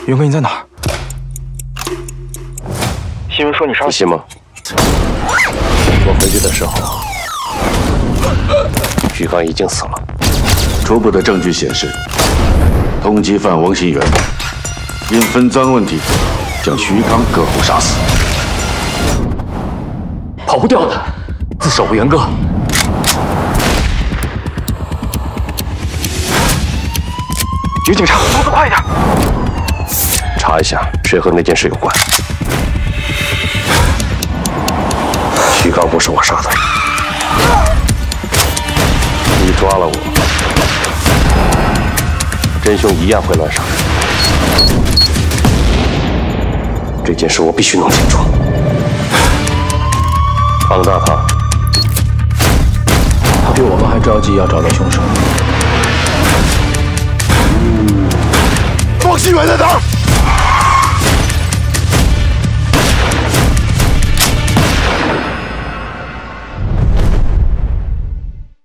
元哥，你在哪儿？新闻说你杀了。 你信吗？我回去的时候，徐刚已经死了。 初步的证据显示，通缉犯王新元因分赃问题将徐刚割喉杀死。 跑不掉的，自首吧，元哥。有警察，动作快一点！ 查一下谁和那件事有关。徐刚不是我杀的，你抓了我，真凶一样会乱杀人。这件事我必须弄清楚。方大堂， 他比我们还着急要找到凶手。 王新元在哪儿？